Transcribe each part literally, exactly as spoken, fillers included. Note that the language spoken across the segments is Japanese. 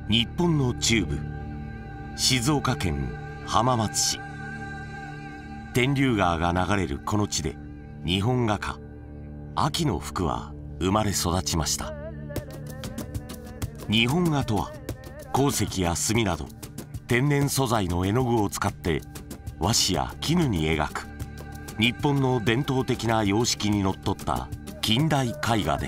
日本の中部、静岡県浜松市。天竜川が流れるこの地で日本画家秋野福は生まれ育ちました。日本画とは鉱石や墨など天然素材の絵の具を使って和紙や絹に描く日本の伝統的な様式にのっとった近代絵画です。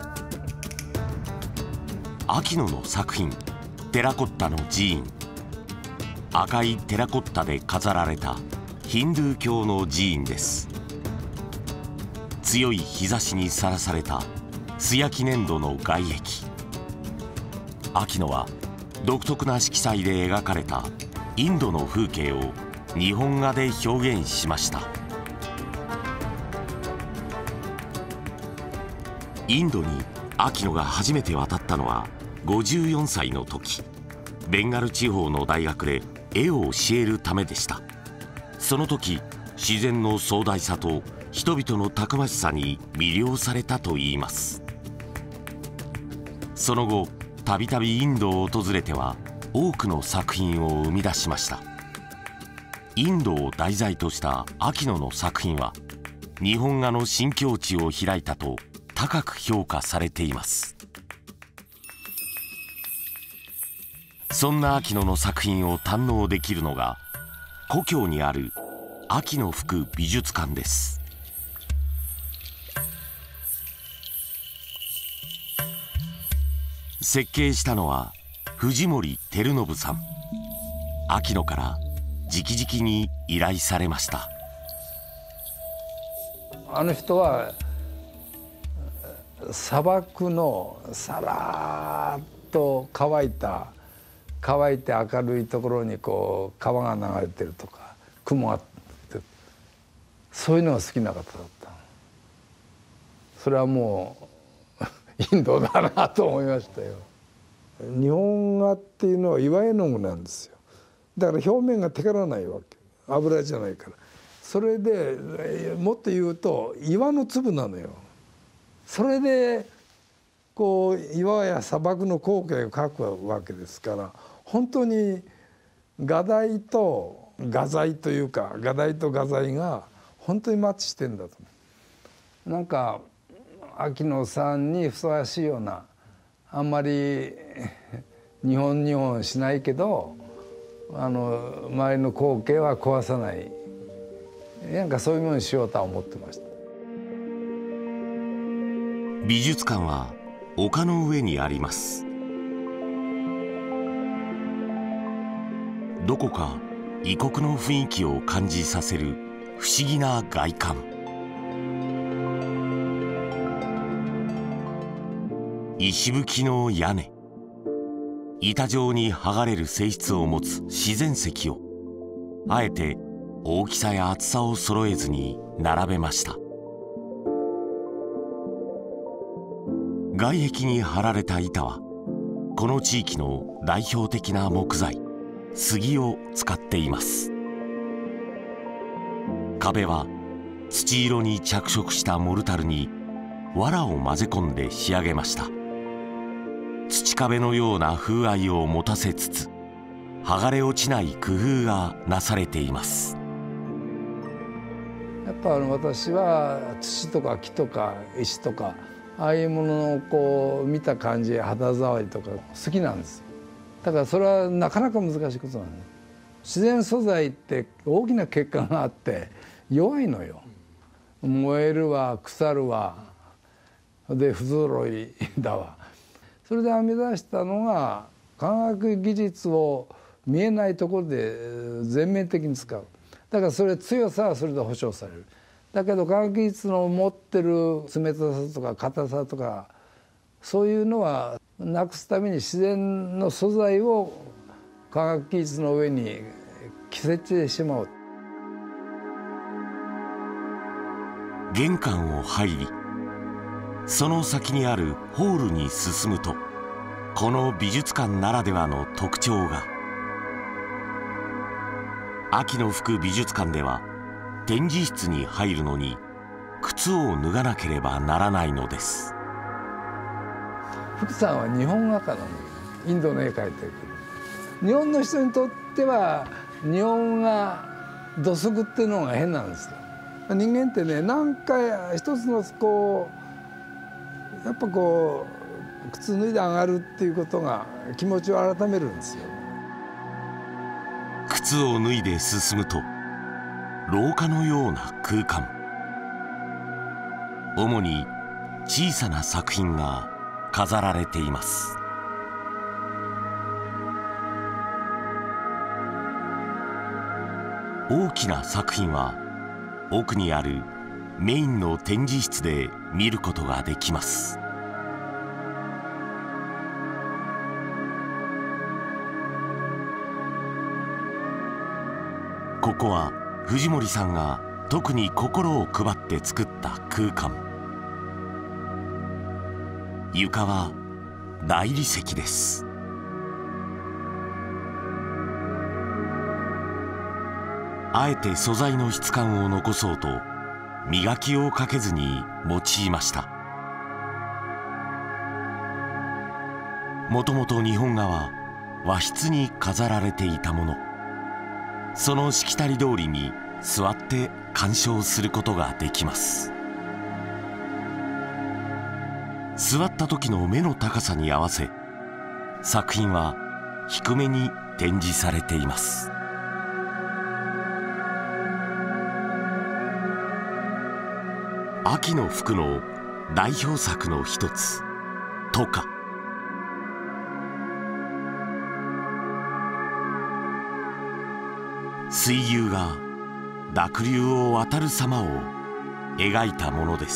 秋野の作品「テラコッタの寺院」。赤いテラコッタで飾られたヒンドゥー教の寺院です。強い日差しにさらされた素焼き粘土の外壁。秋野は独特な色彩で描かれたインドの風景を日本画で表現しました。インドに秋野が初めて渡ったのはごじゅうよんさいの時、ベンガル地方の大学で絵を教えるためでした。その時、自然の壮大さと人々のたくましさに魅了されたといいます。その後、たびたびインドを訪れては多くの作品を生み出しました。インドを題材とした秋野の作品は日本画の新境地を開いたと高く評価されています。そんな秋野の作品を堪能できるのが故郷にある秋野福美術館です。設計したのは藤森照信さん。秋野から直々に依頼されました。 あの人は砂漠のさらっと乾いた乾いて明るいところにこう川が流れてるとか雲があって、そういうのが好きな方だった。それはもうインドだなと思いましたよ。日本画っていうのは岩絵の具なんですよ。だから表面がテカらないわけ、油じゃないから。それでもっと言うと岩の粒なのよ。それでこう岩や砂漠の光景を描くわけですから、本当に画題と画材というか画題と画材が本当にマッチしてんだと思う。なんか秋野さんにふさわしいような、あんまり日本日本しないけどあの周りの光景は壊さない、なんかそういうものにしようとは思ってました。 美術館は丘の上にあります。どこか異国の雰囲気を感じさせる不思議な外観。石葺きの屋根、板状に剥がれる性質を持つ自然石をあえて大きさや厚さを揃えずに並べました。外壁に張られた板はこの地域の代表的な木材杉を使っています。壁は土色に着色したモルタルに藁を混ぜ込んで仕上げました。土壁のような風合いを持たせつつ剥がれ落ちない工夫がなされています。 やっぱ私は土とか木とか石とかああいうもののこう見た感じ、肌触りとか好きなんですよ。だからそれはなかなか難しいことなんです。自然素材って大きな欠陥があって弱いのよ。燃えるわ腐るわで不揃いだわ。それで編み出したのが科学技術を見えないところで全面的に使う。だからそれ強さはそれで保証される。だけど科学技術の持ってる冷たさとか硬さとかそういうのはなくすために自然の素材を科学技術の上に着せてしまう。 玄関を入りその先にあるホールに進むとこの美術館ならではの特徴が。秋野福美術館では展示室に入るのに靴を脱がなければならないのです。 福さんは日本画家なのよ。 インドの絵描いてるけど、日本の人にとっては日本が土足っていうのが変なんですよ。人間ってね、何回一つのこうやっぱこう靴脱いで上がるっていうことが気持ちを改めるんですよ。 靴を脱いで進むと廊下のような空間、主に小さな作品が飾られています。大きな作品は奥にあるメインの展示室で見ることができます。ここは藤森さんが特に心を配って作った空間。床は大理石です。あえて素材の質感を残そうと磨きをかけずに用いました。もともと日本画は和室に飾られていたもの。そのしきたり通りに座って鑑賞することができます。座った時の目の高さに合わせ、作品は低めに展示されています。秋の服の代表作の一つ、渡花。水牛が濁流を渡る様を描いたものです。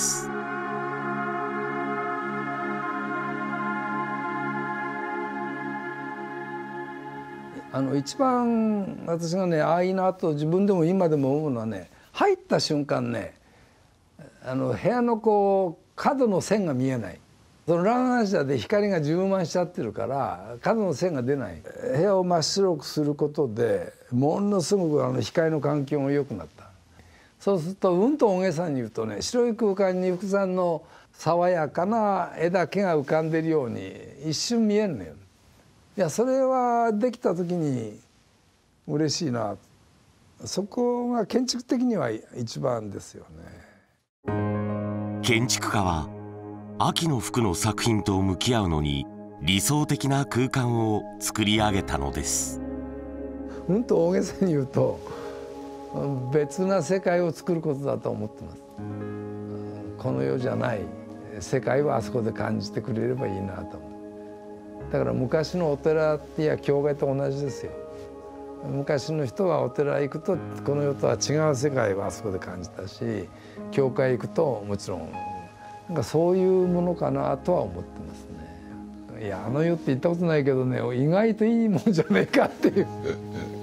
あの一番私がね、ああいいなと自分でも今でも思うのはね、入った瞬間ね、あの部屋のこう角の線が見えない。その乱反射で光が充満しちゃってるから角の線が出ない。部屋を真っ白くすることでものすごくあの光の環境が良くなった。そうするとうんと大げさに言うとね、白い空間に福さんの爽やかな絵だけが浮かんでるように一瞬見えるのよ。いや、それはできた時に嬉しいな。そこが建築的には一番ですよね。 建築家は秋の服の作品と向き合うのに理想的な空間を作り上げたのです。 うんと大げさに言うと別な世界を作ることだと思ってます。この世じゃない世界をあそこで感じてくれればいいなと思う。だから昔のお寺や教会と同じですよ。昔の人はお寺行くとこの世とは違う世界をあそこで感じたし、教会行くともちろんなんかそういうものかなとは思ってますね。いや、あの世って行ったことないけどね、意外といいもんじゃねえかっていう